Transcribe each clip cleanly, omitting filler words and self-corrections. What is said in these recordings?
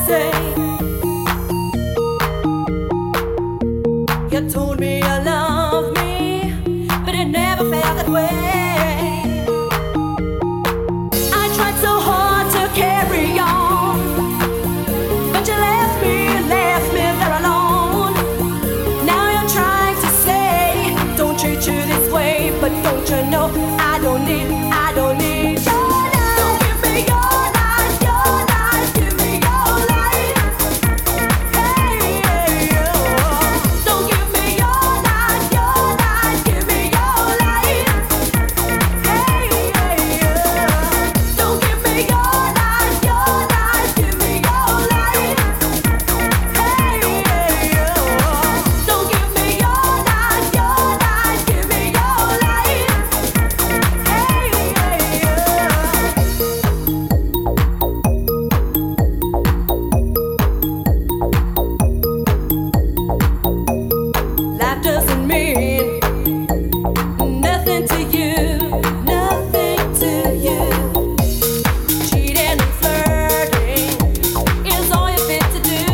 say. You told me you love me, but it never felt that way. I tried so hard to carry on, but you left me there alone. Now you're trying to say, don't treat you this way, but don't you know I don't need your love. Don't give me your life, give me your life. Hey, don't give me your life, give me your life. Hey, don't give me your life, give me your life. Hey, don't give me your life, give me your life. Life doesn't mean nothing to you, nothing to you. Cheating and flirting is all you're fit to do.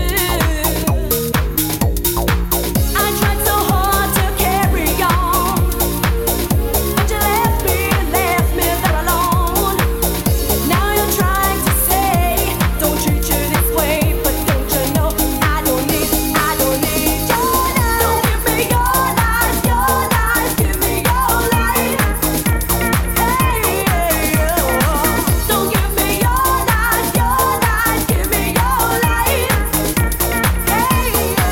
I tried so hard to carry on, but you left me there alone. Now you're trying to say, don't treat you this way, but don't you know I don't need your love. Don't give me your life, give me your life. Hey, don't give me your life, give me your life. Hey,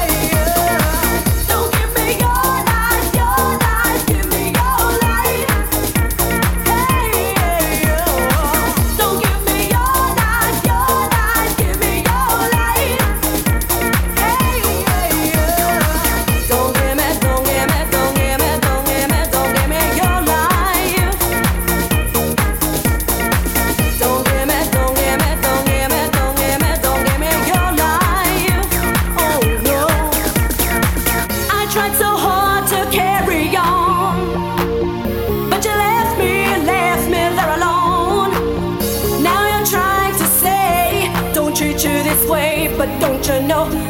don't give me your life, give me your life. Hey, don't give me your life, give me your life. Hey, don't give me your life. Don't give me your life. Oh no. I tried so hard to carry on, but you left me there alone. Now you're trying to say, don't treat you this way, but don't you know